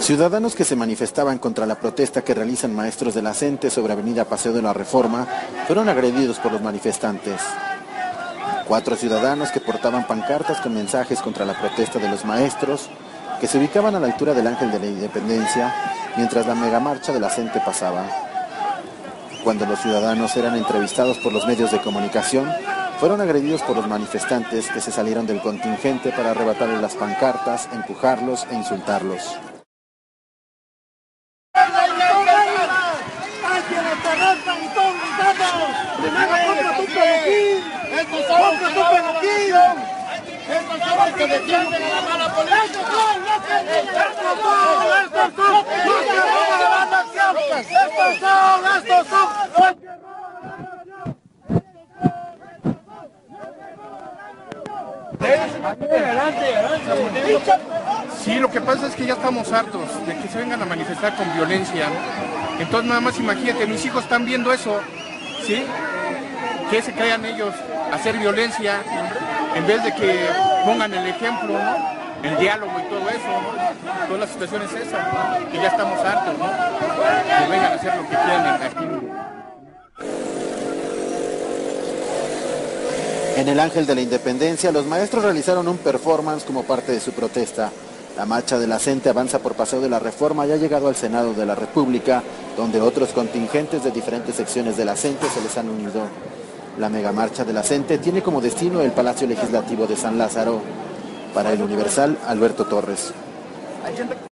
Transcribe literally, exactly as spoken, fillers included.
Ciudadanos que se manifestaban contra la protesta que realizan maestros de la CENTE sobre Avenida Paseo de la Reforma fueron agredidos por los manifestantes. Cuatro ciudadanos que portaban pancartas con mensajes contra la protesta de los maestros, que se ubicaban a la altura del Ángel de la Independencia, mientras la megamarcha de la CENTE pasaba. Cuando los ciudadanos eran entrevistados por los medios de comunicación, fueron agredidos por los manifestantes que se salieron del contingente para arrebatarles las pancartas, empujarlos e insultarlos. Sí, lo que pasa es que ya estamos hartos de que se vengan a manifestar con violencia, ¿no? Entonces nada más imagínate, mis hijos están viendo eso, ¿sí? Que se caigan ellos a hacer violencia en vez de que pongan el ejemplo, ¿no? El diálogo y todo eso, ¿no? Toda la situación es esa, ¿no? Que ya estamos hartos, ¿no? Que vengan a hacer lo que quieran aquí. En el Ángel de la Independencia, los maestros realizaron un performance como parte de su protesta. La marcha de la CENTE avanza por Paseo de la Reforma y ha llegado al Senado de la República, donde otros contingentes de diferentes secciones de la CENTE se les han unido. La megamarcha de la CENTE tiene como destino el Palacio Legislativo de San Lázaro. Para El Universal, Alberto Torres.